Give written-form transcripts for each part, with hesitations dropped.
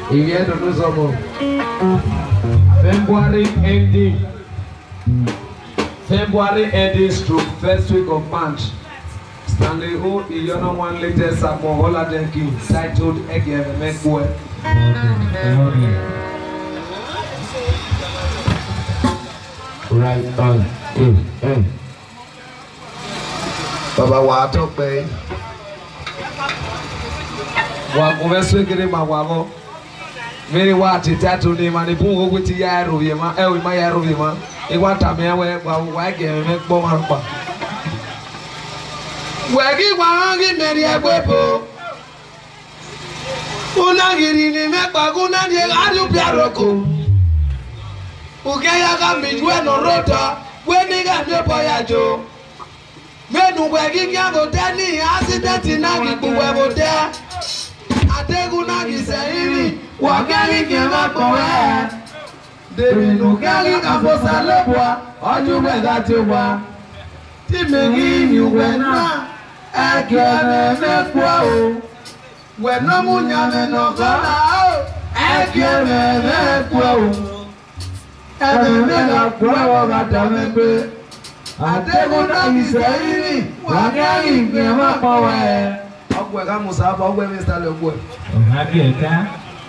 Y viendo no somos February ending. February ending through first week of March. Stanley Ho is your one latest Sapo Holiday King titled Egg Make Boy. Right on. Baba wa to pe. Wa ko be so kire ma wa go. Many wa ti title ni ma ni bu ogun ti ya ro ye ma e wi ma ya ro ye ma. E wa ta me wa ge me gbo ma pa. Wegi wangi meri agwepo Unagiri ni mepa kuna die adu piaroko Ukeya kamijwe no rota Weni gamye poyajo Menu wegi kyango teni Asideti nagi kuwe bote Ategu nagi seiri Wakegi kyema kowe Debi nukegi kafosa lebwa Ojuwe gati wa Timegi nyuwe na Ekene mekwa o Weno munyame no kala o Ekene mekwa o Ekene mekwa o Gatamekwe Atego na miseiri Wakeri nkema kowe Okwe kama usapa okwe Mr. Lekwe Happy eta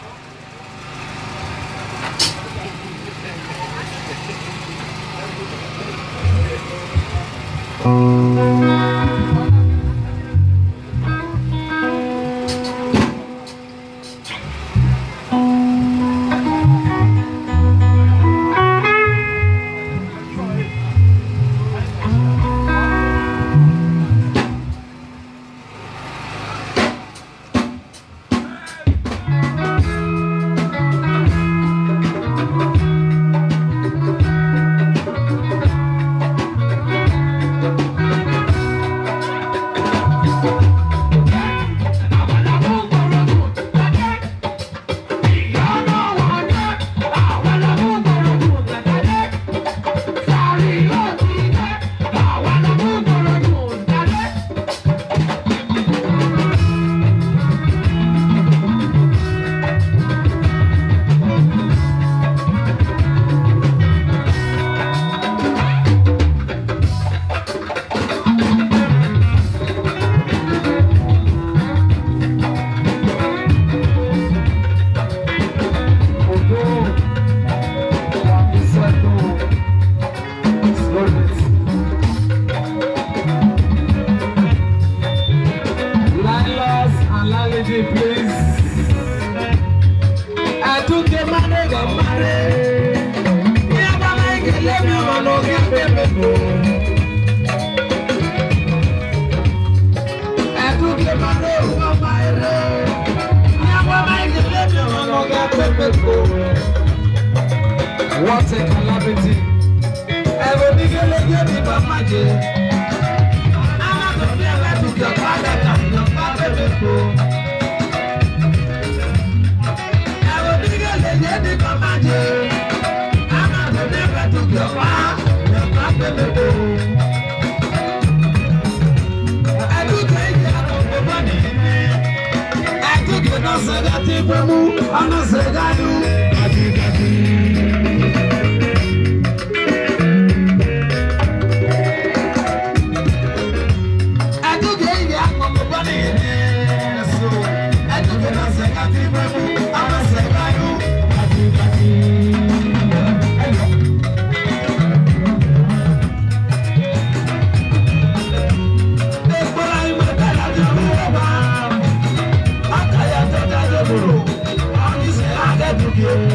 What a calamity. Ever begin again in my magic. I'm not going to get father. Ever begin again in my magic. I'm not going to get father. I do take out of the money. I took it on Sagati, I'm not Sagadu. Yeah.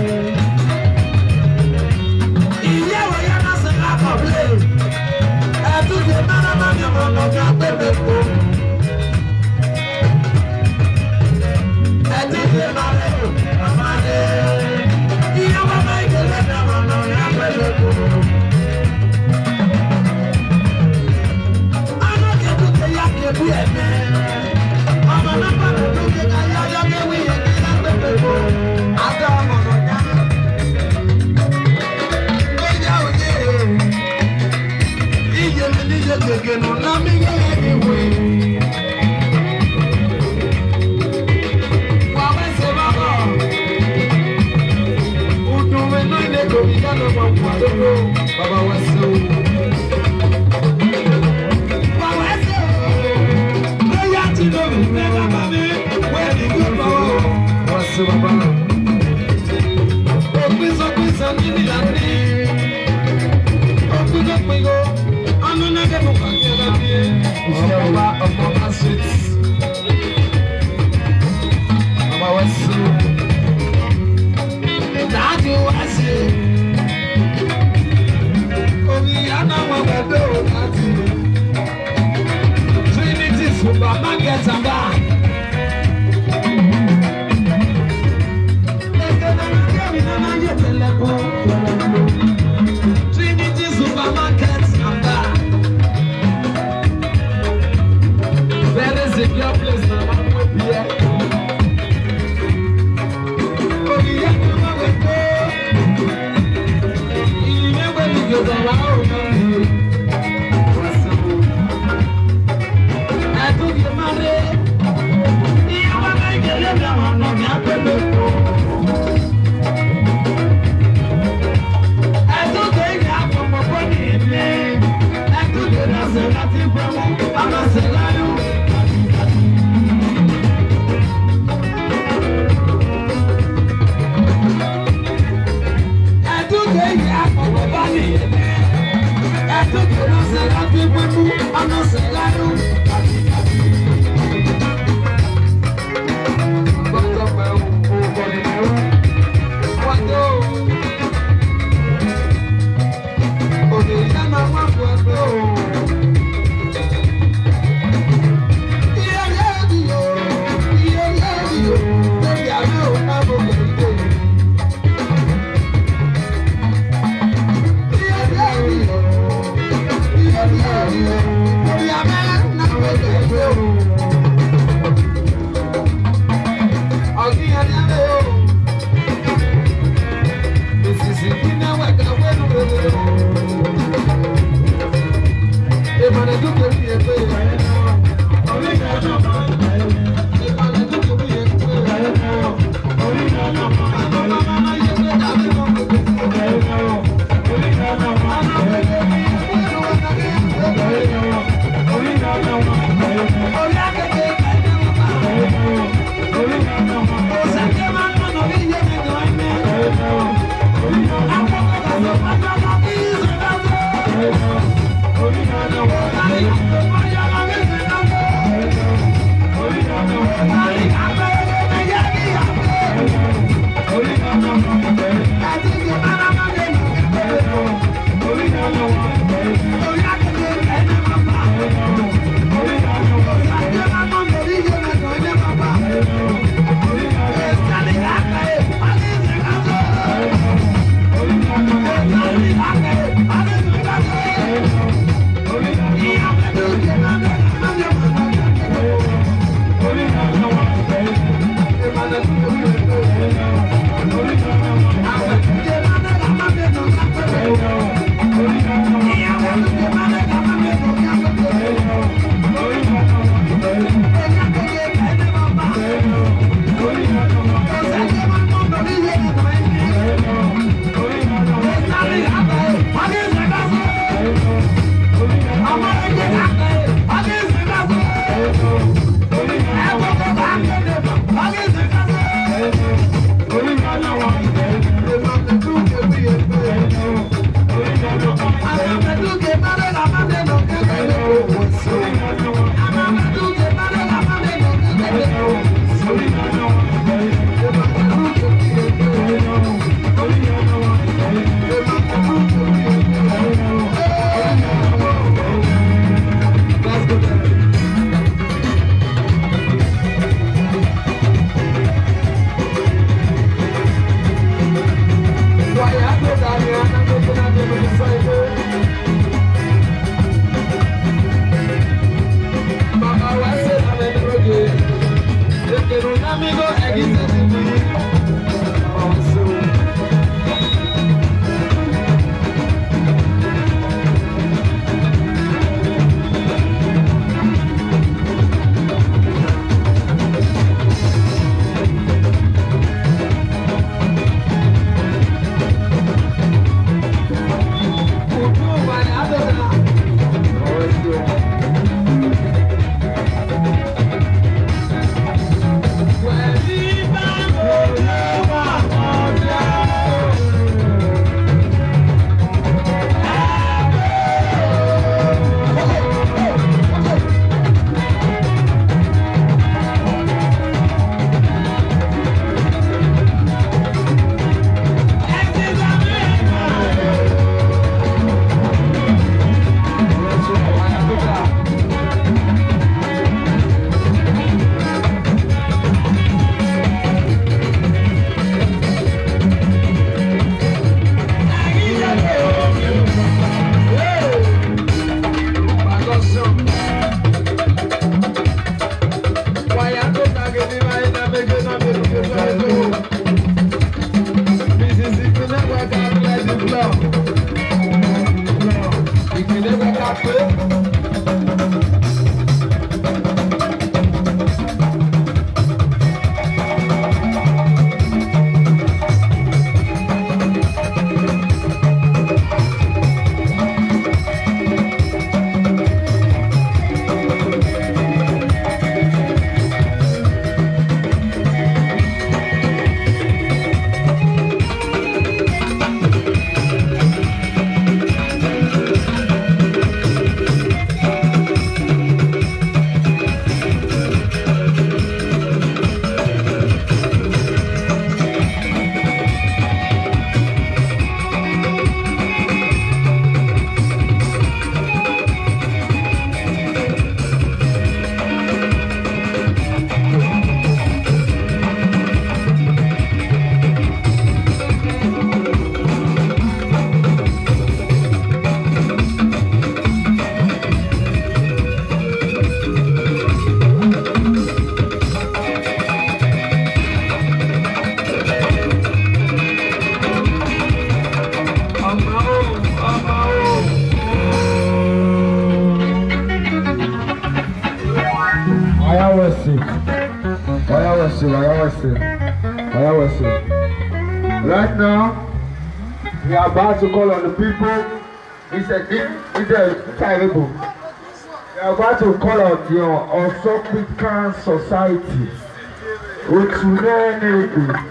Right now, we are about to call on the people. It's a terrible. We are about to call on your Osopican Society. Which you know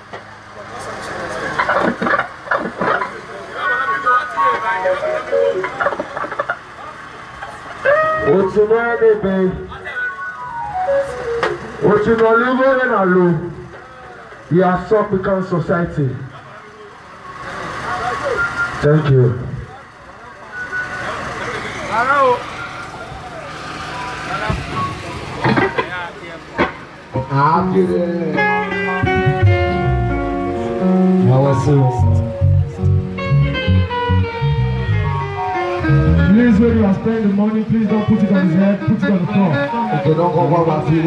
what you know living in a loop, the Osopican Society. Thank you. Please, when you are spending the money, please don't put it on his head, put it on the floor. Okay, don't go back to